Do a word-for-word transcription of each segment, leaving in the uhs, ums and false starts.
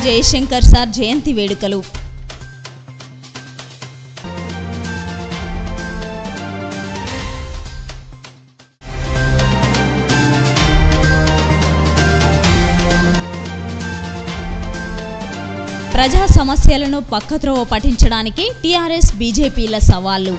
Jayashankar sir జయంతి వేడుకలు. ప్రజా సమస్యలను పక్కత్రోవ పట్టించడానికి టీఆర్ఎస్ బీజేపీల సవాళ్లు.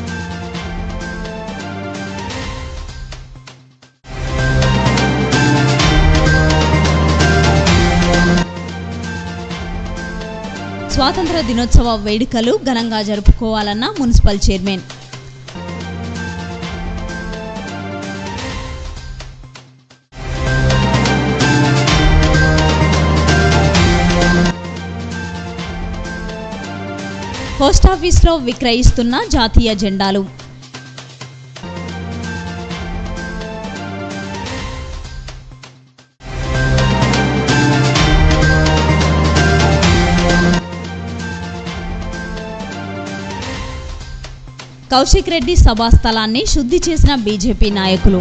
స్వాతంత్ర దినోత్సవ వేడుకలు ఘనంగా జరుపుకోవాలన్న మున్సిపల్ చైర్మన్. పోస్టాఫీస్లో విక్రయిస్తున్న జాతీయ జెండాలు. కౌశిక్ రెడ్డి సభా స్థలాన్ని శుద్ధి చేసిన బీజేపీ నాయకులు.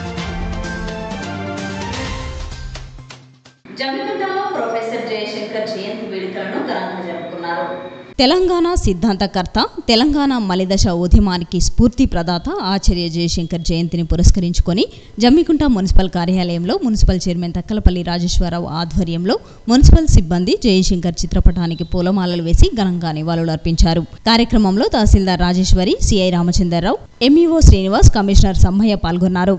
జమ్మికుంటలో ప్రొఫెసర్ జయశంకర్ జయంతి వేడుకలను ఘనంగా జరుపుకున్నారు. తెలంగాణ సిద్ధాంతకర్త, తెలంగాణ మలిదశ ఉద్యమానికి స్ఫూర్తి ప్రదాత ఆచార్య జయశంకర్ జయంతిని పురస్కరించుకొని జమ్మికుంట మున్సిపల్ కార్యాలయంలో మున్సిపల్ చైర్మన్ తక్కలపల్లి రాజేశ్వరరావు ఆధ్వర్యంలో మున్సిపల్ సిబ్బంది జయశంకర్ చిత్రపటానికి పూలమాలలు వేసి ఘనంగా నివాళులు అర్పించారు. కార్యక్రమంలో tahsildar Rajeshwari, CI Ramachandrarao, MEO Srinivas, commissioner Sammaiah పాల్గొన్నారు.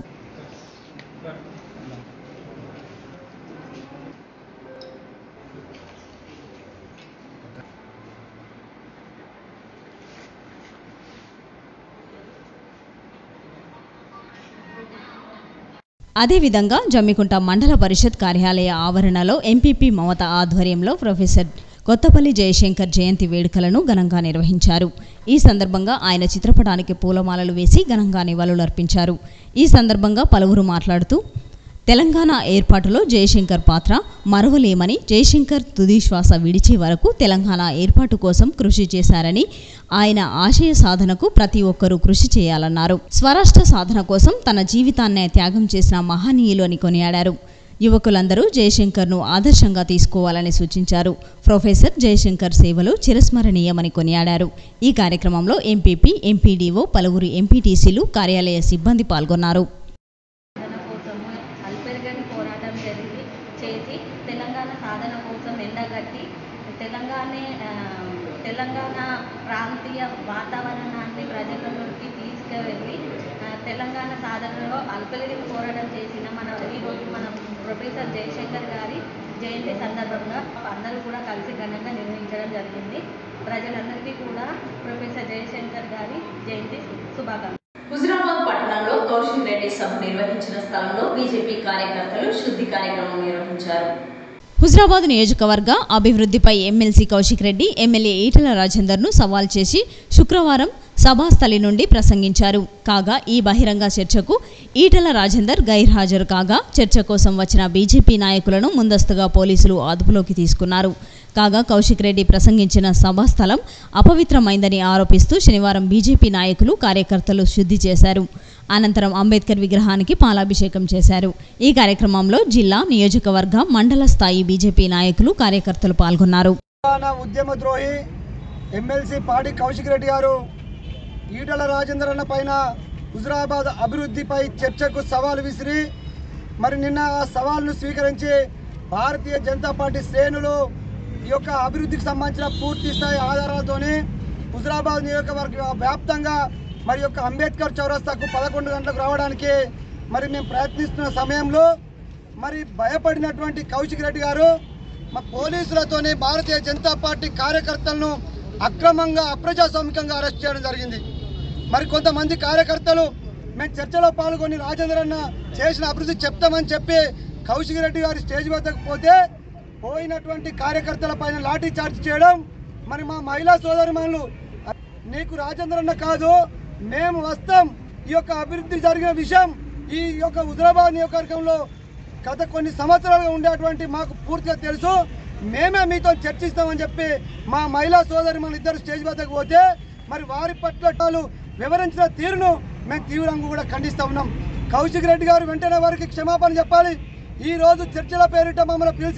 అదేవిధంగా జమ్మికుంట మండల పరిషత్ కార్యాలయ ఆవరణలో ఎంపీపీ మమత ఆధ్వర్యంలో ప్రొఫెసర్ కొత్తపల్లి జయశంకర్ జయంతి వేడుకలను ఘనంగా నిర్వహించారు. ఈ సందర్భంగా ఆయన చిత్రపటానికి పూలమాలలు వేసి ఘనంగా నివాళులు అర్పించారు. ఈ సందర్భంగా పలువురు మాట్లాడుతూ తెలంగాణ ఏర్పాటులో జయశంకర్ పాత్ర మరువలేమని, జయశంకర్ తుది శ్వాస విడిచే వరకు తెలంగాణ ఏర్పాటు కోసం కృషి చేశారని, ఆయన ఆశయ సాధనకు ప్రతి ఒక్కరూ కృషి చేయాలన్నారు. స్వరాష్ట్ర సాధన కోసం తన జీవితాన్నే త్యాగం చేసిన మహనీయులు అని కొనియాడారు. యువకులందరూ జయశంకర్ను ఆదర్శంగా తీసుకోవాలని సూచించారు. ప్రొఫెసర్ జయశంకర్ సేవలు చిరస్మరణీయమని కొనియాడారు. ఈ కార్యక్రమంలో ఎంపీపీ, ఎంపీడీఓ, పలువురు ఎంపీటీసీలు, కార్యాలయ సిబ్బంది పాల్గొన్నారు. తెలంగాణ సాధన కోసం ఎండగట్టి తెలంగాణ తెలంగాణ ప్రాంతీయ వాతావరణాన్ని ప్రజలలోకి తీసుకువెళ్ళి తెలంగాణ సాధనలో అల్పలిగిన పోరాటం చేసిన మన ఈరోజు మన ప్రొఫెసర్ జయశంకర్ గారి జయంతి సందర్భంగా అందరూ కూడా కలిసి ఘనంగా నిర్వహించడం జరిగింది. ప్రజలందరికీ కూడా ప్రొఫెసర్ జయశంకర్ గారి జయంతి శుభాకాంక్షలు. హుజురాబాద్ పట్టణంలో కౌశిక్ రెడ్డి సభ నిర్వహించిన స్థలంలో బీజేపీ కార్యకర్తలు శుద్ధి కార్యక్రమం నిర్వహించారు. హుజురాబాద్ నియోజకవర్గ అభివృద్ధిపై ఎమ్మెల్సీ కౌశిక్ రెడ్డి ఎమ్మెల్యే ఈటెల రాజేందర్ను సవాల్ చేసి శుక్రవారం సభాస్థలి నుండి ప్రసంగించారు. కాగా ఈ బహిరంగ చర్చకు ఈటెల రాజేందర్ గైర్హాజరు కాగా చర్చ కోసం వచ్చిన బీజేపీ నాయకులను ముందస్తుగా పోలీసులు అదుపులోకి తీసుకున్నారు. కాగా కౌశిక్ రెడ్డి ప్రసంగించిన సభాస్థలం అపవిత్రమైందని ఆరోపిస్తూ శనివారం బీజేపీ నాయకులు, కార్యకర్తలు శుద్ధి చేశారు. అనంతరం అంబేద్కర్ విగ్రహానికి పాలాభిషేకం చేశారు. ఈ కార్యక్రమంలో జిల్లా, నియోజకవర్గ, మండల స్థాయి బీజేపీ నాయకులు, కార్యకర్తలు పాల్గొన్నారు. ఉద్యమద్రోహి ఎమ్మెల్సీ పాడి కౌశిక్ రెడ్డి గారు ఈటెల రాజేందర్ అన్న పైన హుజురాబాద్ అభివృద్ధిపై చర్చకు సవాల్ విసిరి మరి నిన్న ఆ సవాల్ను స్వీకరించి భారతీయ జనతా పార్టీ శ్రేణులు ఈ యొక్క అభివృద్ధికి సంబంధించిన పూర్తి స్థాయి ఆధారాలతోనే హుజురాబాద్ నియోజకవర్గ వ్యాప్తంగా మరి యొక్క అంబేద్కర్ చౌరస్తాకు పదకొండు గంటలకు రావడానికి మరి మేము ప్రయత్నిస్తున్న సమయంలో మరి భయపడినటువంటి కౌశిక్ రెడ్డి గారు మా పోలీసులతోనే భారతీయ జనతా పార్టీ కార్యకర్తలను అక్రమంగా అప్రజాస్వామికంగా అరెస్ట్ చేయడం జరిగింది. మరి కొంతమంది కార్యకర్తలు మేము చర్చలో పాల్గొని రాజేందర్ అన్న చేసిన అభివృద్ధి చెప్తామని చెప్పి కౌశిక్ రెడ్డి గారి స్టేజ్ వద్దకు పోతే పోయినటువంటి కార్యకర్తల పైన లాఠీ చార్జ్ చేయడం, మరి మా మహిళా సోదరిమణులు నీకు రాజేందర్ అన్న కాదు మేము వస్తాం, ఈ యొక్క అభివృద్ధి జరిగిన విషయం ఈ యొక్క హుజురాబాద్ నియోజకవర్గంలో గత కొన్ని సంవత్సరాలుగా ఉండేటువంటి మాకు పూర్తిగా తెలుసు, మేమే మీతో చర్చిస్తామని చెప్పి మా మహిళా సోదరి మన ఇద్దరు స్టేజ్ వద్దకు పోతే మరి వారి పట్ల వివరించిన తీరును మేము తీవ్రంగా కూడా ఖండిస్తూ ఉన్నాం. కౌశిక్ రెడ్డి గారు వెంటనే వారికి క్షమాపణ చెప్పాలి. ఈ రోజు చర్చల పేరిట మమ్మల్ని పిలిచి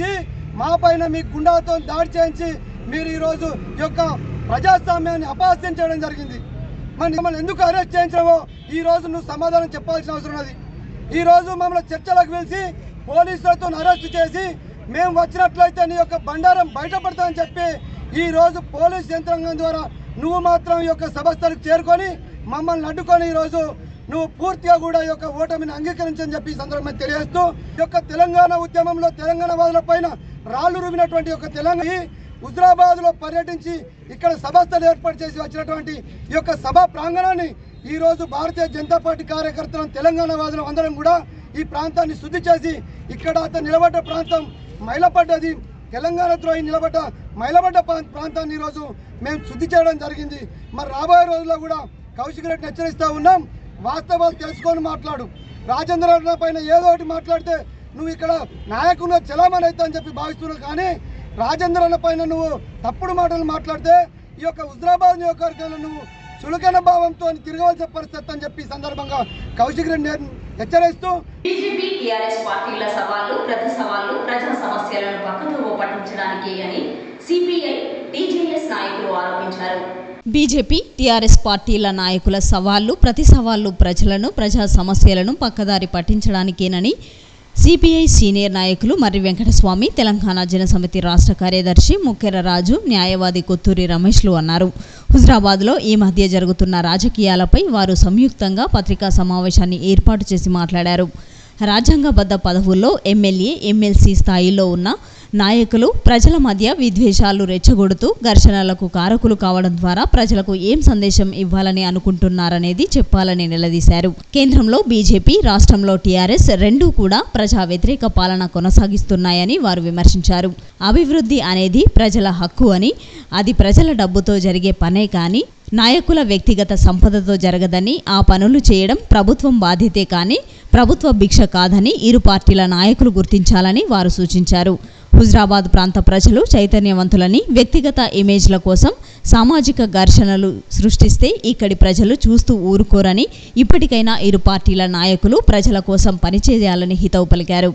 మా పైన మీ గుండాతో దాడి చేయించి మీరు ఈరోజు ఈ యొక్క ప్రజాస్వామ్యాన్ని అపహాస్యం చేయడం జరిగింది. మరి మమ్మల్ని ఎందుకు అరెస్ట్ చేయించామో ఈరోజు నువ్వు సమాధానం చెప్పాల్సిన అవసరం ఉన్నది. ఈరోజు మమ్మల్ని చర్చలకు పిలిచి పోలీసులతో అరెస్ట్ చేసి మేము వచ్చినట్లయితే నీ యొక్క బండారం బయటపడతామని చెప్పి ఈరోజు పోలీస్ యంత్రాంగం ద్వారా నువ్వు మాత్రం ఈ యొక్క సభస్థలకు చేరుకొని మమ్మల్ని అడ్డుకొని ఈరోజు నువ్వు పూర్తిగా కూడా ఈ యొక్క ఓటమిని అంగీకరించని చెప్పి ఈ సందర్భంగా తెలియజేస్తూ ఈ యొక్క తెలంగాణ ఉద్యమంలో తెలంగాణ వాదుల పైన రాళ్లు రుమినటువంటి యొక్క తెలంగాణ హుజరాబాద్ లో పర్యటించి ఇక్కడ సభస్థలు ఏర్పాటు చేసి వచ్చినటువంటి ఈ యొక్క సభా ప్రాంగణాన్ని ఈ రోజు భారతీయ జనతా పార్టీ కార్యకర్తలను తెలంగాణ వాదులు అందరం కూడా ఈ ప్రాంతాన్ని శుద్ధి చేసి ఇక్కడ అతను నిలబడ్డ ప్రాంతం మైలపడ్డది, తెలంగాణ ద్రోహి నిలబడ్డ మైలబడ్డ ప్రాంతాన్ని ఈరోజు మేము శుద్ధి చేయడం జరిగింది. మరి రాబోయే రోజుల్లో కూడా కౌశిక్ రెడ్డిని హెచ్చరిస్తూ ఉన్నాం, వాస్తవాలు తెలుసుకొని మాట్లాడు. రాజేంద్ర అన్న పైన ఏదో ఒకటి మాట్లాడితే నువ్వు ఇక్కడ నాయకులు చలామణి అవుతా అని చెప్పి భావిస్తున్నావు, కానీ రాజేంద్ర అన్న పైన నువ్వు తప్పుడు మాటలు మాట్లాడితే ఈ యొక్క హుజరాబాద్ నియోజకవర్గంలో నువ్వు చులకన భావంతో తిరగవలసిన పరిస్థితి అని చెప్పి సందర్భంగా కౌశిక్ రెడ్డి హెచ్చరిస్తూ బీజేపీ టీఆర్ఎస్ పార్టీల సవాళ్లు ప్రతి సవాళ్లు ప్రజా సమస్యలను పక్కదోవ పట్టించడానికి అని సిపిఐ టీజేఎస్ నాయకులు ఆరోపించారు. బీజేపీ టీఆర్ఎస్ పార్టీల నాయకుల సవాళ్లు ప్రతి సవాళ్లు ప్రజలను ప్రజా సమస్యలను పక్కదారి పట్టించడానికేనని సిపిఐ సీనియర్ నాయకులు మర్రి వెంకటస్వామి, తెలంగాణ జనసమితి రాష్ట్ర కార్యదర్శి ముక్కెర రాజు, న్యాయవాది కొత్తూరి రమేష్లు అన్నారు. హుజరాబాద్లో ఈ మధ్య జరుగుతున్న రాజకీయాలపై వారు సంయుక్తంగా పత్రికా సమావేశాన్ని ఏర్పాటు చేసి మాట్లాడారు. రాజ్యాంగబద్ధ పదవుల్లో ఎమ్మెల్యే, ఎమ్మెల్సీ స్థాయిలో ఉన్న నాయకులు ప్రజల మధ్య విద్వేషాలు రెచ్చగొడుతూ ఘర్షణలకు కారకులు కావడం ద్వారా ప్రజలకు ఏం సందేశం ఇవ్వాలని అనుకుంటున్నారనేది చెప్పాలని నిలదీశారు. కేంద్రంలో బీజేపీ, రాష్ట్రంలో టీఆర్ఎస్ రెండూ కూడా ప్రజా వ్యతిరేక పాలన కొనసాగిస్తున్నాయని వారు విమర్శించారు. అభివృద్ధి అనేది ప్రజల హక్కు అని, అది ప్రజల డబ్బుతో జరిగే పనే కానీ నాయకుల వ్యక్తిగత సంపదతో జరగదని, ఆ పనులు చేయడం ప్రభుత్వం బాధ్యతే కానీ ప్రభుత్వ భిక్ష కాదని ఇరు పార్టీల నాయకులు గుర్తించాలని వారు సూచించారు. హుజరాబాద్ ప్రాంత ప్రజలు చైతన్యవంతులని, వ్యక్తిగత ఇమేజ్ల కోసం సామాజిక ఘర్షణలు సృష్టిస్తే ఇక్కడి ప్రజలు చూస్తూ ఊరుకోరని, ఇప్పటికైనా ఇరు పార్టీల నాయకులు ప్రజల కోసం పనిచేయాలని హితవు పలికారు.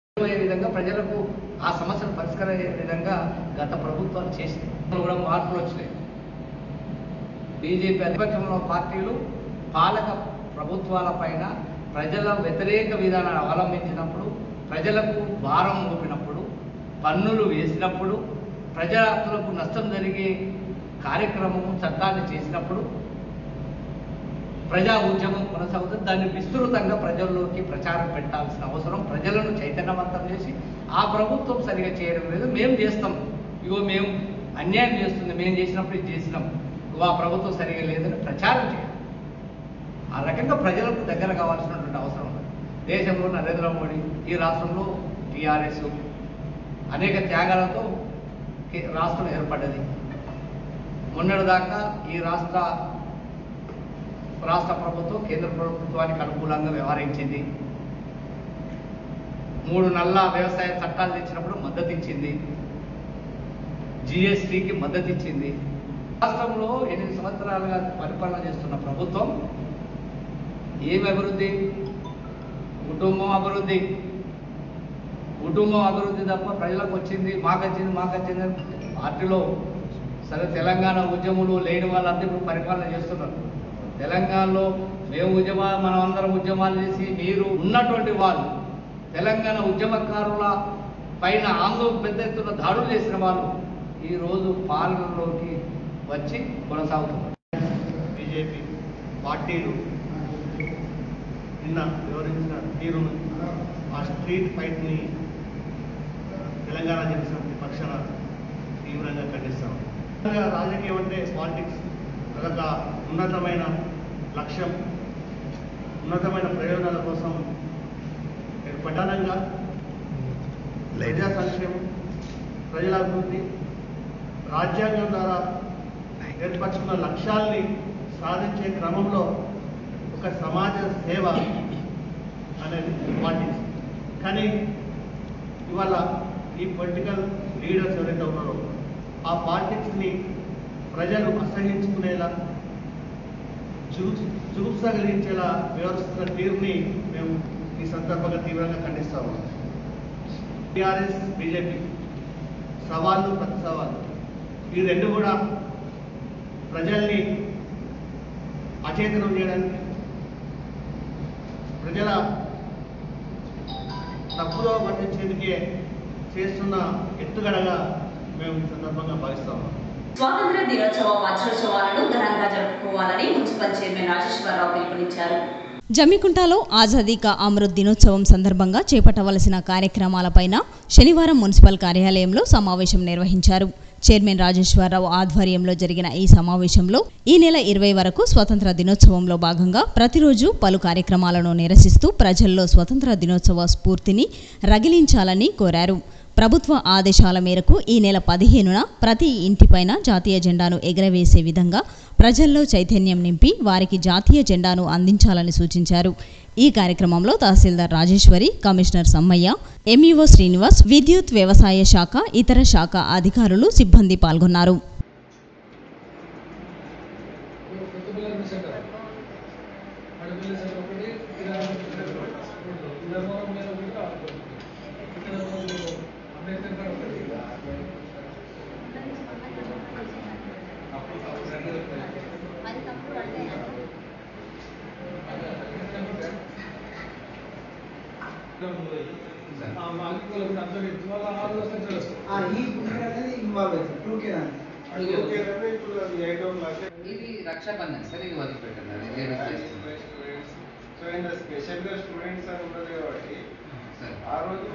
ప్రజలకు ఆ సమస్యను పరిష్కరించే విధంగా గత ప్రభుత్వాలు చేసింది కూడా మార్పులు వచ్చినాయి. బీజేపీ అధిపత్యంలో పార్టీలు పాలక ప్రభుత్వాల పైన ప్రజల వ్యతిరేక విధానాన్ని అవలంబించినప్పుడు, ప్రజలకు భారం మోపినప్పుడు, పన్నులు వేసినప్పుడు, ప్రజలకు నష్టం జరిగే కార్యక్రమం చట్టాన్ని చేసినప్పుడు ప్రజా ఉద్యమం కొనసాగుతుంది. దాన్ని విస్తృతంగా ప్రజల్లోకి ప్రచారం పెట్టాల్సిన అవసరం, ప్రజలను చైతన్యవంతం చేసి ఆ ప్రభుత్వం సరిగా చేయడం లేదు, మేము చేస్తాం, ఇగో మేము అన్యాయం చేస్తుంది, మేము చేసినప్పుడు ఇది చేసినాం, ఇగో ఆ ప్రభుత్వం సరిగా లేదని ప్రచారం చేయాలి. ఆ రకంగా ప్రజలకు దగ్గర కావాల్సినటువంటి అవసరం ఉంది. దేశంలో నరేంద్ర మోడీ, ఈ రాష్ట్రంలో టీఆర్ఎస్ అనేక త్యాగాలతో రాష్ట్రం ఏర్పడ్డది. మొన్నటిదాకా ఈ రాష్ట్ర రాష్ట్ర ప్రభుత్వం కేంద్ర ప్రభుత్వానికి అనుకూలంగా వ్యవహరించింది. మూడు నల్ల వ్యవసాయ చట్టాలు తెచ్చినప్పుడు మద్దతు ఇచ్చింది, జిఎస్టీకి మద్దతు ఇచ్చింది. రాష్ట్రంలో ఎనిమిది సంవత్సరాలుగా పరిపాలన చేస్తున్న ప్రభుత్వం ఏమి అభివృద్ధి? కుటుంబం అభివృద్ధి, కుటుంబం అభివృద్ధి తప్ప ప్రజలకు వచ్చింది మాకు వచ్చింది మాకు వచ్చింది పార్టీలో సరే తెలంగాణ ఉద్యములు లేని వాళ్ళందరూ పరిపాలన చేస్తున్నారు. తెలంగాణలో మేము ఉద్యమా మనం అందరం ఉద్యమాలు చేసి మీరు ఉన్నటువంటి వాళ్ళు తెలంగాణ ఉద్యమకారుల పైన ఆందోళన పెద్ద ఎత్తున దాడులు చేసిన వాళ్ళు ఈరోజు పాలనలోకి వచ్చి కొనసాగుతున్నారు. బీజేపీ పార్టీలు నిన్న వివరించిన తీరును, ఆ స్ట్రీట్ ఫైట్ని తెలంగాణ జనసమితి పక్షాన తీవ్రంగా ఖండిస్తాం. రాజకీయం అంటే పాలిటిక్స్ అదొక ఉన్నతమైన లక్ష్యం, ఉన్నతమైన ప్రయోజనాల కోసం ప్రధానంగా ప్రజా సంక్షేమం, ప్రజల అభివృద్ధి, రాజ్యాంగం ద్వారా ఏర్పరచుకున్న లక్ష్యాల్ని సాధించే క్రమంలో ఒక సమాజ సేవ అనేది పాలిటిక్స్. కానీ ఇవాళ ఈ పొలిటికల్ లీడర్స్ ఎవరైతే ఉన్నారో ఆ పాలిటిక్స్ని ప్రజలు అసహించుకునేలా, జు జుగుప్స కలిగించేలా వ్యవహరిస్తున్న తీరుని మేము ఈ సందర్భంగా తీవ్రంగా ఖండిస్తాము. టీఆర్ఎస్ బీజేపీ సవాళ్ళు ప్రతి సవాళ్ళు ఈ రెండు కూడా ప్రజల్ని అచేతనం చేయడానికి, ప్రజల తప్పుదో పట్టించేందుకే చేస్తున్న ఎత్తుగడగా మేము ఈ సందర్భంగా భావిస్తాము. స్వాతంత్ర దినోత్సవ వజ్రోత్సవాలను ఘనంగా జరుపుకోవాలని మున్సిపల్ చైర్మన్ రాజేశ్వరరావు పిలుపునిచ్చారు. జమ్మికుంటలో ఆజాదీ కా అమృత్ దినోత్సవం సందర్భంగా చేపట్టవలసిన కార్యక్రమాలపైన శనివారం మున్సిపల్ కార్యాలయంలో సమావేశం నిర్వహించారు. చైర్మన్ రాజేశ్వరరావు ఆధ్వర్యంలో జరిగిన ఈ సమావేశంలో ఈ నెల ఇరవై వరకు స్వతంత్ర దినోత్సవంలో భాగంగా ప్రతిరోజు పలు కార్యక్రమాలను నిరసిస్తూ ప్రజల్లో స్వతంత్ర దినోత్సవ స్ఫూర్తిని రగిలించాలని కోరారు. ప్రభుత్వ ఆదేశాల మేరకు ఈ నెల పదిహేనున ప్రతి ఇంటిపైన జాతీయ జెండాను ఎగరవేసే విధంగా ప్రజల్లో చైతన్యం నింపి వారికి జాతీయ జెండాను అందించాలని సూచించారు. ఈ కార్యక్రమంలో తహసీల్దార్ రాజేశ్వరి, కమిషనర్ సమ్మయ్య, ఎంఈఓ శ్రీనివాస్, విద్యుత్ వ్యవసాయ శాఖ, ఇతర శాఖ అధికారులు, సిబ్బంది పాల్గొన్నారు. ఇది రక్షాబంధన్ సార్, ఇది వదిలిపెట్టారు. సో ఇంత స్పెషల్గా స్టూడెంట్స్ అని ఉన్నది కాబట్టి ఆ రోజు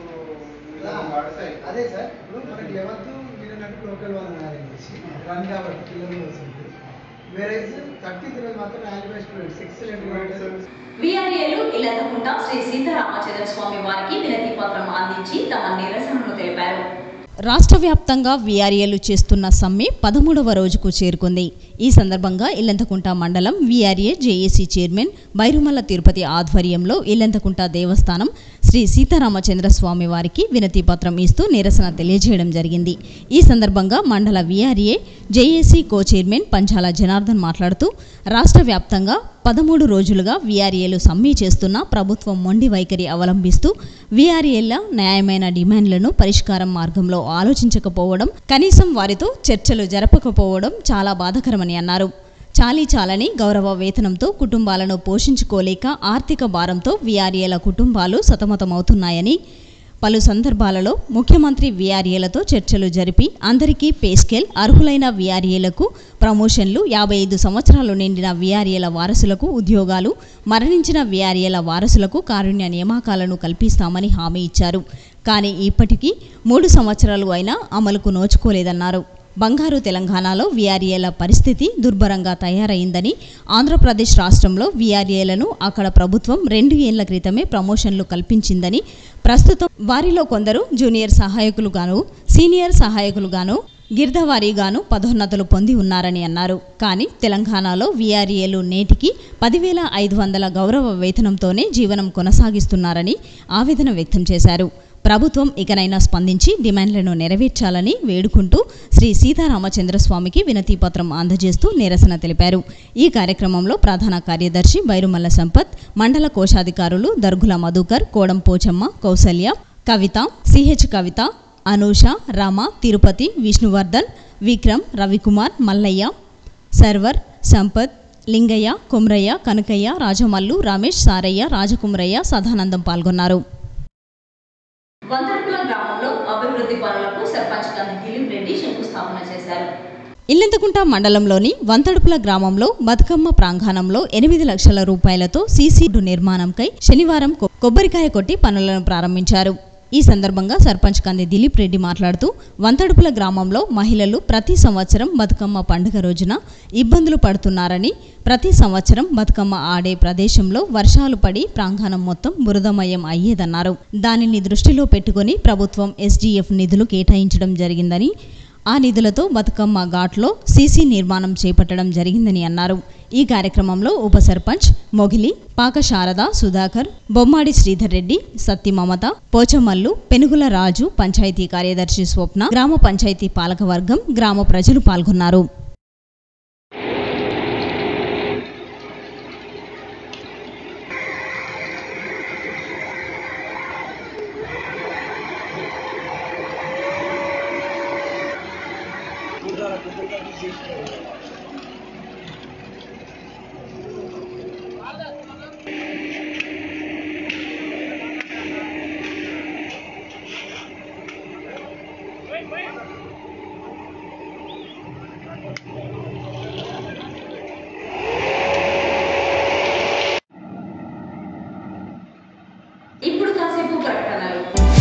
మనం వాడతాయి. అదే సార్, ఇప్పుడు మనకి లెవెన్త్ మీరు అన్నట్టు లోకల్ వన్ చేసి రన్ కాబట్టి పిల్లలు వస్తుంది. వేరే థర్టీన్త్ రోజు మాత్రం యాన్యువల్ స్టూడెంట్స్ ఎక్సలెంట్. వీఆర్ఏలు ఇల్లంతకుంట శ్రీ సీతారామచంద్ర స్వామి వారికి వినతి పత్రం అందించి తమ నిరసనను తెలిపారు. రాష్ట్ర వ్యాప్తంగా వీఆర్ఏలు చేస్తున్న సమ్మె పదమూడవ రోజుకు చేరుకుంది. ఈ సందర్భంగా ఇల్లంతకుంట మండలం VRA JAC chairman Bairumalla Tirupati ఆధ్వర్యంలో ఇల్లంతకుంట దేవస్థానం శ్రీ సీతారామచంద్ర స్వామి వారికి వినతి పత్రం ఇస్తూ నిరసన తెలియజేయడం జరిగింది. ఈ సందర్భంగా మండల VRA JAC co chairman Panchala Janardhan మాట్లాడుతూ రాష్ట్ర వ్యాప్తంగా పదమూడు రోజులుగా వీఆర్ఏలు సమ్మె చేస్తున్న ప్రభుత్వం మొండి వైఖరి అవలంబిస్తూ వీఆర్ఏల న్యాయమైన డిమాండ్లను పరిష్కారం మార్గంలో ఆలోచించకపోవడం, కనీసం వారితో చర్చలు జరపకపోవడం చాలా బాధాకరమని అన్నారు. చాలీ చాలని గౌరవ వేతనంతో కుటుంబాలను పోషించుకోలేక ఆర్థిక భారంతో వీఆర్ఏల కుటుంబాలు సతమతమవుతున్నాయని, పలు సందర్భాలలో ముఖ్యమంత్రి వీఆర్ఏలతో చర్చలు జరిపి అందరికీ పే స్కేల్, అర్హులైన వీఆర్ఏలకు ప్రమోషన్లు, యాభై ఐదు సంవత్సరాలు నిండిన వీఆర్ఏల వారసులకు ఉద్యోగాలు, మరణించిన వీఆర్ఏల వారసులకు కారుణ్య నియామకాలను కల్పిస్తామని హామీ ఇచ్చారు. కానీ ఇప్పటికీ మూడు సంవత్సరాలు అయినా అమలుకు నోచుకోలేదన్నారు. బంగారు తెలంగాణలో వీఆర్ఏల పరిస్థితి దుర్భరంగా తయారైందని, ఆంధ్రప్రదేశ్ రాష్ట్రంలో వీఆర్ఏలను అక్కడ ప్రభుత్వం రెండు ఏళ్ల క్రితమే ప్రమోషన్లు కల్పించిందని, ప్రస్తుతం వారిలో కొందరు జూనియర్ సహాయకులుగాను, సీనియర్ సహాయకులుగాను, గిర్దవారీగాను పదోన్నతులు పొంది ఉన్నారని అన్నారు. కానీ తెలంగాణలో వీఆర్ఏలు నేటికి పదివేల ఐదు వందల గౌరవ వేతనంతోనే జీవనం కొనసాగిస్తున్నారని ఆవేదన వ్యక్తం చేశారు. ప్రభుత్వం ఇకనైనా స్పందించి డిమాండ్లను నెరవేర్చాలని వేడుకుంటూ శ్రీ సీతారామచంద్ర స్వామికి వినతి పత్రం అందజేస్తూ నిరసన తెలిపారు. ఈ కార్యక్రమంలో ప్రధాన కార్యదర్శి బైరుమల్ల సంపత్, మండల కోశాధికారులు దర్గుల మధుకర్, కోడం పోచమ్మ, కౌసల్య, కవిత, సిహెచ్ కవిత, అనూష, రామ, తిరుపతి, విష్ణువర్ధన్, విక్రమ్, రవికుమార్, మల్లయ్య, సర్వర్, సంపత్, లింగయ్య, కుమ్రయ్య, కనకయ్య, రాజమల్లు, రమేష్, సారయ్య, రాజకుమ్రయ్య, సదానందం పాల్గొన్నారు. వంతడుపుల గ్రామంలో అభివృద్ధి పనులకు సర్పంచ్ కంది దిలీప్ రెడ్డి శంకుస్థాపన చేశారు. ఇల్లంతకుంట మండలంలోని వంతడుపుల గ్రామంలో బతుకమ్మ ప్రాంగణంలో ఎనిమిది లక్షల రూపాయలతో సీసీ రోడ్డు నిర్మాణంకై శనివారం కొబ్బరికాయ కొట్టి పనులను ప్రారంభించారు. ఈ సందర్భంగా సర్పంచ్ కంది దిలీప్ రెడ్డి మాట్లాడుతూ వంతడుపుల గ్రామంలో మహిళలు ప్రతి సంవత్సరం బతుకమ్మ పండుగ రోజున ఇబ్బందులు పడుతున్నారని, ప్రతి సంవత్సరం బతుకమ్మ ఆడే ప్రదేశంలో వర్షాలు పడి ప్రాంగణం మొత్తం బురదమయం అయ్యేదన్నారు. దానిని దృష్టిలో పెట్టుకుని ప్రభుత్వం ఎస్డీఎఫ్ నిధులు కేటాయించడం జరిగిందని, ఆ నిధులతో బతుకమ్మ ఘాట్లో సీసీ నిర్మాణం చేపట్టడం జరిగిందని అన్నారు. ఈ కార్యక్రమంలో ఉప సర్పంచ్ మొగిలి, పాక శారద, సుధాకర్, బొమ్మాడి శ్రీధర్ రెడ్డి, సత్తి మమత, పోచమల్లు, పెనుగుల రాజు, పంచాయతీ కార్యదర్శి స్వప్న, గ్రామ పంచాయతీ పాలకవర్గం, గ్రామ ప్రజలు పాల్గొన్నారు. కాసేపు ప్రకటనలు.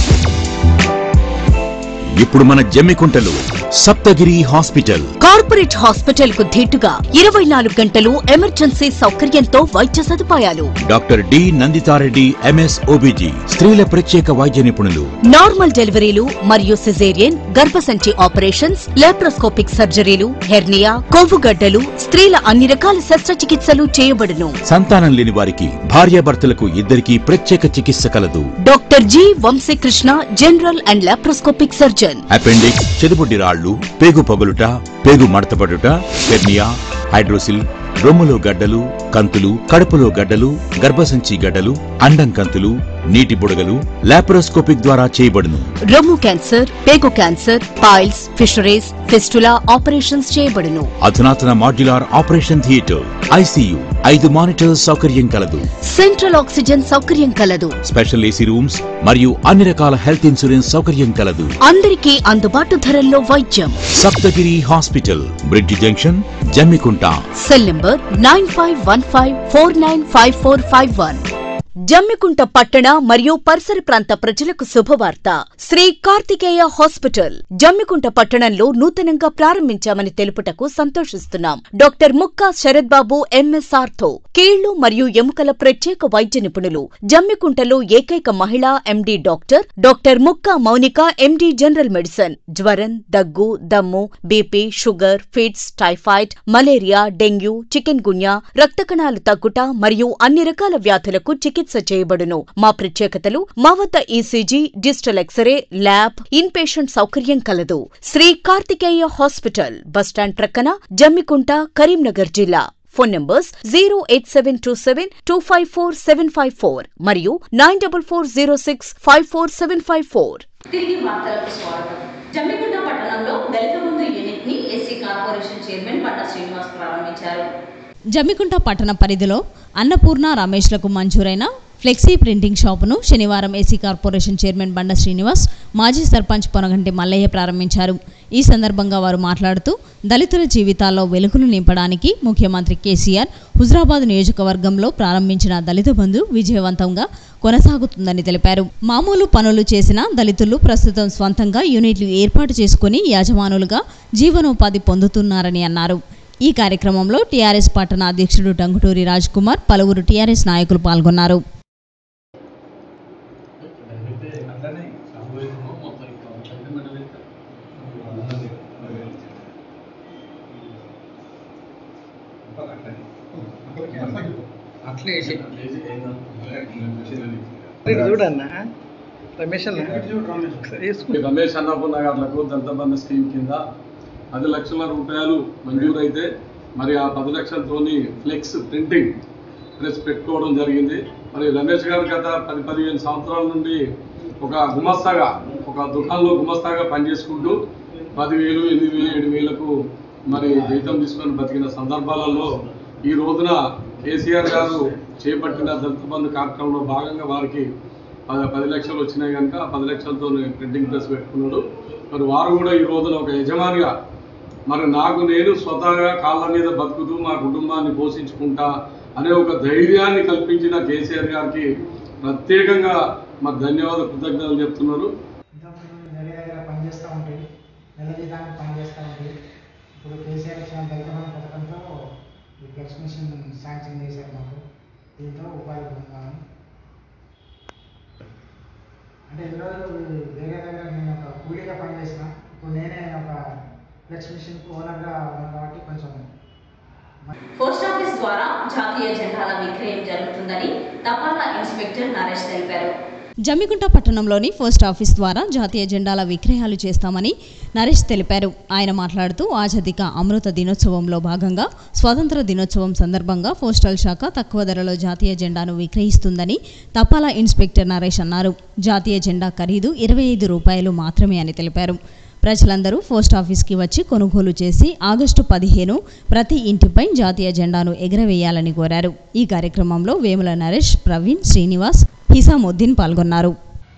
ఇప్పుడు మన జమ్మికుంటలో సప్తగిరి హాస్పిటల్. కార్పొరేట్ హాస్పిటల్ కు ధీటుగా ఇరవై నాలుగు గంటలు ఎమర్జెన్సీ సౌకర్యంతో వైద్య సదుపాయాలు. Doctor D Nandithareddy MS OBG, స్త్రీల ప్రత్యేక వైద్య నిపుణులు. నార్మల్ డెలివరీలు మరియు సిజేరియన్, గర్భసంచి ఆపరేషన్స్, లాప్రోస్కోపిక్ సర్జరీలు, హెర్నియా, కొవ్వుగడ్డలు, స్త్రీల అన్ని రకాల శస్త్రచికిత్సలు చేయబడును. సంతానం లేని వారికి భార్యాభర్తలకు ఇద్దరికీ ప్రత్యేక చికిత్స కలదు. Doctor G Vamshikrishna, general and laparoscopic surgeon. Appendix, చెదుబుడ్డి రాళ్లు, పేగు పగులుట, పేగు మడతపడుట, హెర్నియా, హైడ్రోసిల్, రొమ్ములో గడ్డలు, కంతులు, కడుపులో గడ్డలు, గర్భసంచి గడ్డలు, అండం కంతులు, నీటి బుడగలు లాప్రోస్కోపిక్ ద్వారా చేయబడును. రొమ్ము క్యాన్సర్, పేగు cancer, piles, fissures, fistula operations చేయబడును. అధునాతన మాడ్యులార్ ఆపరేషన్ థియేటర్, ఐసీయూ, ఐదు మానిటర్స్ సౌకర్యం కలదు. సెంట్రల్ ఆక్సిజన్ సౌకర్యం కలదు. స్పెషల్ ఏసీ రూమ్స్ మరియు అన్ని రకాల హెల్త్ ఇన్సూరెన్స్ సౌకర్యం కలదు. అందరికీ అందుబాటు ధరల్లో వైద్యం. Saptagiri hospital, bridge junction, Jammikunta. Cell number nine five one five four nine five four five one. Jammikunta పట్టణ మరియు పరిసర ప్రాంత ప్రజలకు శుభవార్త. శ్రీ కార్తికేయ హాస్పిటల్ జమ్మికుంట పట్టణంలో నూతనంగా ప్రారంభించామని తెలుపుటకు సంతోషిస్తున్నాం. డాక్టర్ ముక్కా శరత్ బాబు ఎంఎస్ఆర్తో కీళ్లు మరియు ఎముకల ప్రత్యేక వైద్య నిపుణులు. జమ్మికుంటలో ఏకైక మహిళా MD doctor doctor Mukka Mounika, MD general medicine. జ్వరం, దగ్గు, దమ్ము, BP, sugar, fits, typhoid, malaria, dengue, chikungunya, రక్త కణాలు తగ్గుట మరియు అన్ని రకాల వ్యాధులకు చికిత్స చేయబడును. మా ప్రత్యేకతలు: మా వద్ద ECG, digital X-ray, lab, inpatient సౌకర్యం కలదు. శ్రీ కార్తికేయ హాస్పిటల్, బస్టాండ్ ప్రక్కన, జమ్మికుంట, కరీంనగర్ జిల్లా. Phone numbers zero eight seven two seven two five four seven five four మరియు nine double four zero six five four seven five four. తిరిగి వార్తలకు స్వాగతం. జమ్మికుంట పట్టణంలో Dalitha Bandhu unit ని SC corporation chairman Banda Srinivas ప్రారంభించారు. జమ్మికుంట పట్టణ పరిధిలో అన్నపూర్ణ, రమేష్లకు మంజూరైన ఫ్లెక్సీ ప్రింటింగ్ షాపును శనివారం AC corporation chairman Banda Srinivas, మాజీ సర్పంచ్ పొనగంటి మల్లయ్య ప్రారంభించారు. ఈ సందర్భంగా వారు మాట్లాడుతూ దళితుల జీవితాల్లో వెలుగులు నింపడానికి ముఖ్యమంత్రి కేసీఆర్ హుజరాబాద్ నియోజకవర్గంలో ప్రారంభించిన దళిత బంధు విజయవంతంగా కొనసాగుతుందని తెలిపారు. మామూలు పనులు చేసిన దళితులు ప్రస్తుతం స్వంతంగా యూనిట్లు ఏర్పాటు చేసుకుని యాజమానులుగా జీవనోపాధి పొందుతున్నారని అన్నారు. ఈ కార్యక్రమంలో టీఆర్ఎస్ పట్టణ అధ్యక్షుడు టంగుటూరి రాజ్ కుమార్, పలువురు టీఆర్ఎస్ నాయకులు పాల్గొన్నారు. రమేష్ అన్నపూర్ణ గారులకు దళిత బంధు స్కీమ్ కింద పది లక్షల రూపాయలు మంజూరైతే మరి ఆ పది లక్షలతోని ఫ్లెక్స్ ప్రింటింగ్ ప్రెస్ పెట్టుకోవడం జరిగింది. మరి రమేష్ గారు గత పది పదిహేను సంవత్సరాల నుండి ఒక గుమస్తాగా, ఒక దుకాణంలో గుమస్తాగా పనిచేసుకుంటూ పదివేలు ఎనిమిది వేలు ఏడు వేలకు మరి జీతం తీసుకొని బతికిన సందర్భాలలో ఈ రోజున కేసీఆర్ గారు చేపట్టిన దళిత బంధు కార్యక్రమంలో భాగంగా వారికి పది లక్షలు వచ్చినాయి కనుక పది లక్షలతో ప్రింటింగ్ ప్రెస్ పెట్టుకున్నాడు. మరి వారు కూడా ఈ రోజున ఒక యజమానిగా మరి నాకు నేను స్వతహాగా కాళ్ళ మీద బతుకుతూ మా కుటుంబాన్ని పోషించుకుంటా అనే ఒక ధైర్యాన్ని కల్పించిన కేసీఆర్ గారికి ప్రత్యేకంగా మరి ధన్యవాదాలు, కృతజ్ఞతలు చెప్తున్నారు. పనిచేస్తూ ఉంటాయి, నెల జీతానికి పనిచేస్తూ ఉంటాయి. ఇప్పుడు కేసీఆర్ ఇచ్చిన దళిత బంధు పథకంతో ఈ ఫ్లెక్స్ మిషన్ శాంక్షన్ చేశారు మాకు. దీంతో ఉపాధి పొందాము. అంటే ఎన్ని రోజులు వేరే దగ్గర నేను ఒక కూలీగా పనిచేసిన, ఇప్పుడు నేనే ఒక ఫ్లెక్స్ మిషన్ ఓనర్గా ఉన్నాను కాబట్టి కొంచెం. పోస్ట్ ఆఫీస్ ద్వారా జాతీయ జెండాల విక్రయం జరుగుతుందని తపాలా ఇన్స్పెక్టర్ నరేష్ తెలిపారు. జమ్మికుంట పట్టణంలోని పోస్ట్ ఆఫీస్ ద్వారా జాతీయ జెండాల విక్రయాలు చేస్తామని నరేష్ తెలిపారు. ఆయన మాట్లాడుతూ ఆజాదీ కా అమృత దినోత్సవంలో భాగంగా స్వాతంత్ర దినోత్సవం సందర్భంగా పోస్టల్ శాఖ తక్కువ ధరలో జాతీయ జెండాను విక్రయిస్తుందని తపాలా ఇన్స్పెక్టర్ నరేష్ అన్నారు. జాతీయ జెండా ఖరీదు ఇరవై ఐదు రూపాయలు మాత్రమే అని తెలిపారు. ప్రజలందరూ పోస్ట్ ఆఫీస్కి వచ్చి కొనుగోలు చేసి ఆగస్టు పదిహేను ప్రతి ఇంటిపై జాతీయ జెండాను ఎగరవేయాలని కోరారు. ఈ కార్యక్రమంలో వేముల నరేష్, ప్రవీణ్, శ్రీనివాస్, హిసాముద్దీన్ పాల్గొన్నారు.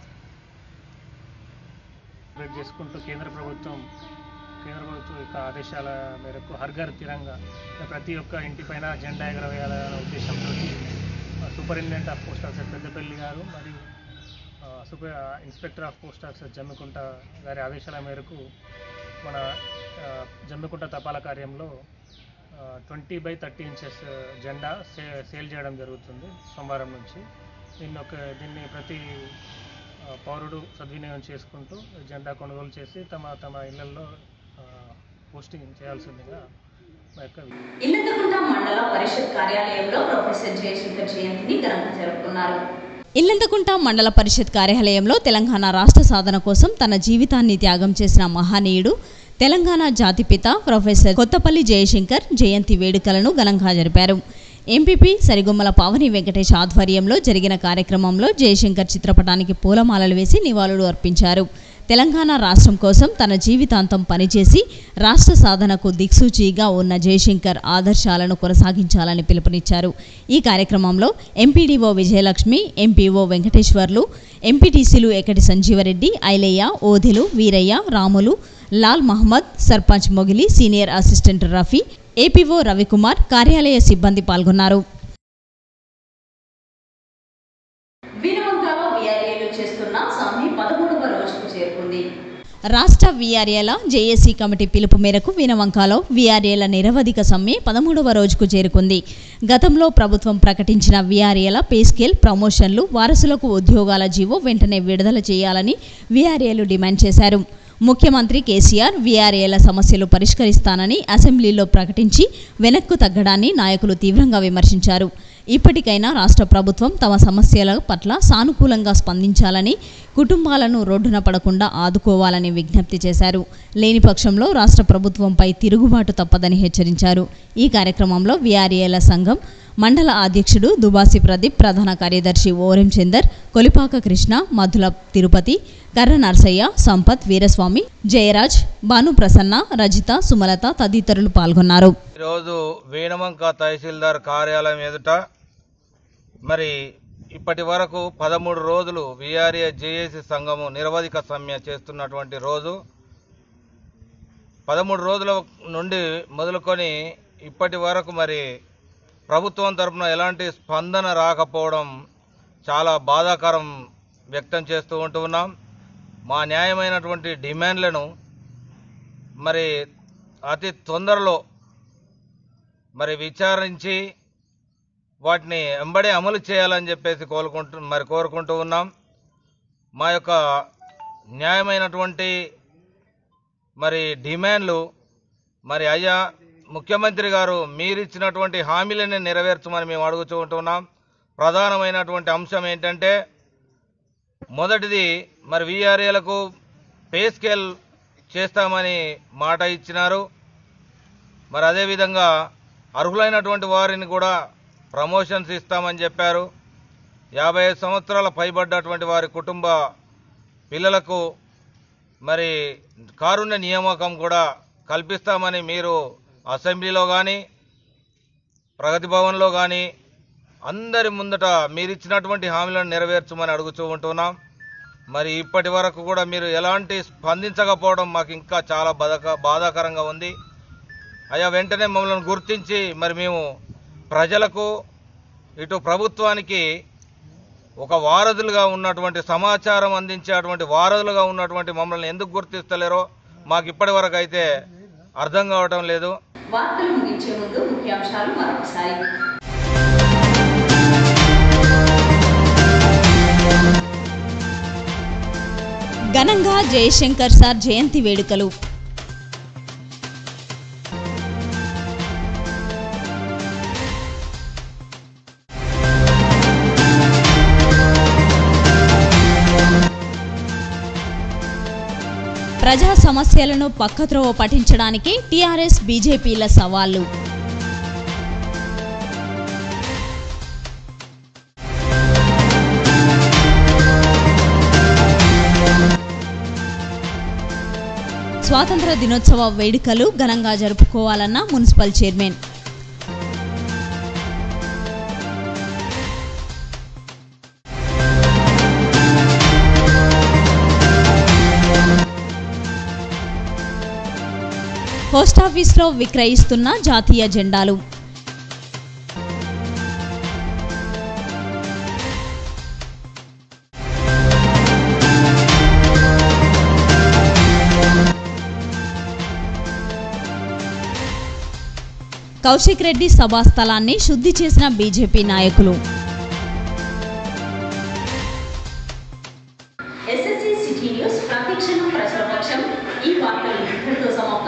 చేసుకుంటూ కేంద్ర ప్రభుత్వం కేంద్ర ప్రభుత్వం యొక్క ఆదేశాల మేరకు హర్ ఘర్ తిరంగా ప్రతి ఒక్క ఇంటిపైన జెండా ఎగరవేయాలనే ఉద్దేశంతో superintendent of post office Peddapalli గారు మరియు super inspector of post officer Jammikunta గారి ఆదేశాల మేరకు మన జమ్మికుంట తపాలా కార్యంలో ట్వంటీ బై థర్టీ ఇంచెస్ జెండా సే సేల్ చేయడం జరుగుతుంది సోమవారం నుంచి. దీన్ని ఒక దీన్ని ప్రతి పౌరుడు సద్వినియోగం చేసుకుంటూ జెండా కొనుగోలు చేసి తమ తమ ఇళ్లలో పోస్టింగ్ చేయాల్సిందిగా మా యొక్క ఇల్లంతకుంట మండల పరిషత్ కార్యాలయంలో ప్రొఫెసర్ జయశంకర్ జయంతిని ఘనంగా జరుపుకున్నారు. ఇల్లంతకుంట మండల పరిషత్ కార్యాలయంలో తెలంగాణ రాష్ట్ర సాధన కోసం తన జీవితాన్ని త్యాగం చేసిన మహనీయుడు తెలంగాణ జాతిపిత ప్రొఫెసర్ కొత్తపల్లి జయశంకర్ జయంతి వేడుకలను ఘనంగా జరిపారు. ఎంపీపీ సరిగొమ్మల పావని వెంకటేష్ ఆధ్వర్యంలో జరిగిన కార్యక్రమంలో జయశంకర్ చిత్రపటానికి పూలమాలలు వేసి నివాళులు అర్పించారు. తెలంగాణ రాష్ట్రం కోసం తన జీవితాంతం పనిచేసి రాష్ట్ర సాధనకు దిక్సూచిగా ఉన్న జయశంకర్ ఆదర్శాలను కొనసాగించాలని పిలుపునిచ్చారు. ఈ కార్యక్రమంలో ఎంపీడీఓ విజయలక్ష్మి, ఎంపీఓ వెంకటేశ్వర్లు, ఎంపీటీసీలు ఎకటి సంజీవరెడ్డి, ఐలయ్య, ఓధిలు, Veeraiah, Ramulu, Lal Mohammed, sarpanch Mogili, senior assistant Rafi, APO Ravikumar, కార్యాలయ సిబ్బంది పాల్గొన్నారు. వీరవంకాలో వీఆర్ఏలు చేస్తున్న సమ్మె పదమూడవ రోజుకు చేరుకుంది. రాష్ట్ర వీఆర్ఏల జేఏసీ కమిటీ పిలుపు మేరకు వీరవంకాలో వీఆర్ఏల నిరవధిక సమ్మె పదమూడవ రోజుకు చేరుకుంది. గతంలో ప్రభుత్వం ప్రకటించిన వీఆర్ఏల పే స్కేల్, ప్రమోషన్లు, వారసులకు ఉద్యోగాల జీవో వెంటనే విడుదల చేయాలని వీఆర్ఏలు డిమాండ్ చేశారు. ముఖ్యమంత్రి కేసీఆర్ వీఆర్ఏల సమస్యలు పరిష్కరిస్తానని అసెంబ్లీలో ప్రకటించి వెనక్కు తగ్గడాన్ని నాయకులు తీవ్రంగా విమర్శించారు. ఇప్పటికైనా రాష్ట్ర ప్రభుత్వం తమ సమస్యల పట్ల సానుకూలంగా స్పందించాలని, కుటుంబాలను రోడ్డున పడకుండా ఆదుకోవాలని విజ్ఞప్తి చేశారు. లేని పక్షంలో రాష్ట్ర ప్రభుత్వంపై తిరుగుబాటు తప్పదని హెచ్చరించారు. ఈ కార్యక్రమంలో వీఆర్ఏల సంఘం మండల అధ్యక్షుడు దుబాసి ప్రదీప్, ప్రధాన కార్యదర్శి ఓరెం చందర్, కొలిపాక కృష్ణ, మధుల తిరుపతి, కర్ర నర్సయ్య, సంపత్, వీరస్వామి, జయరాజ్, భాను ప్రసన్న, రజిత, సుమలత తదితరులు పాల్గొన్నారు. ఈరోజు వీణవంక తహసీల్దార్ కార్యాలయం ఎదుట మరి ఇప్పటి వరకు పదమూడు రోజులు వీఆర్ఏ జేఏసీ సంఘము నిరవధిక సమ్మె చేస్తున్నటువంటి రోజు. పదమూడు రోజుల నుండి మొదలుకొని ఇప్పటి వరకు మరి ప్రభుత్వం తరఫున ఎలాంటి స్పందన రాకపోవడం చాలా బాధాకరం వ్యక్తం చేస్తూ ఉంటూ ఉన్నాం. మా న్యాయమైనటువంటి డిమాండ్లను మరి అతి తొందరలో మరి విచారించి వాటిని వెంబడే అమలు చేయాలని చెప్పేసి కోరుకుంటూ మరి కోరుకుంటూ ఉన్నాం. మా యొక్క న్యాయమైనటువంటి మరి డిమాండ్లు మరి అయ్యా ముఖ్యమంత్రి గారు మీరిచ్చినటువంటి హామీలని నెరవేర్చమని మేము అడుగుతూ ఉంటున్నాం. ప్రధానమైనటువంటి అంశం ఏంటంటే మొదటిది మరి వీఆర్ఏలకు పే స్కేల్ చేస్తామని మాట ఇచ్చినారు. మరి అదేవిధంగా అర్హులైనటువంటి వారిని కూడా ప్రమోషన్స్ ఇస్తామని చెప్పారు. యాభై ఐదు సంవత్సరాల పైబడ్డటువంటి వారి కుటుంబ పిల్లలకు మరి కారుణ్య నియామకం కూడా కల్పిస్తామని మీరు అసెంబ్లీలో కానీ ప్రగతి భవన్లో కానీ అందరి ముందట మీరు ఇచ్చినటువంటి హామీలను నెరవేర్చమని అడుగుతూ ఉంటున్నాం. మరి ఇప్పటి వరకు కూడా మీరు ఎలాంటి స్పందించకపోవడం మాకు ఇంకా చాలా బాధక బాధాకరంగా ఉంది. అయ్యా వెంటనే మమ్మల్ని గుర్తించి మరి మేము ప్రజలకు ఇటు ప్రభుత్వానికి ఒక వారధులుగా ఉన్నటువంటి సమాచారం అందించేటువంటి వారధులుగా ఉన్నటువంటి మమ్మల్ని ఎందుకు గుర్తిస్తలేరో మాకు ఇప్పటి వరకు అయితే అర్థం కావటం లేదు. వార్తలు ముగించే ముందు ముఖ్యాంశాలు మరొకసారి. ఘనంగా జయశంకర్ సార్ జయంతి వేడుకలు. ప్రజా సమస్యలను పక్కత్రోవ పట్టించడానికి టీఆర్ఎస్ బీజేపీల సవాళ్లు. స్వాతంత్ర దినోత్సవ వేడుకలు ఘనంగా జరుపుకోవాలన్న మున్సిపల్ చైర్మన్. పోస్టాఫీస్లో విక్రయిస్తున్న జాతీయ జెండాలు. కౌశిక్ రెడ్డి సభా స్థలాన్ని శుద్ధి చేసిన బీజేపీ నాయకులు. ఎస్ఎస్సీ సిటీ న్యూస్ ప్రతిక్షణం ప్రజల పక్షం. ఈ వార్తలు ఇక్కడితో సమాప్తం.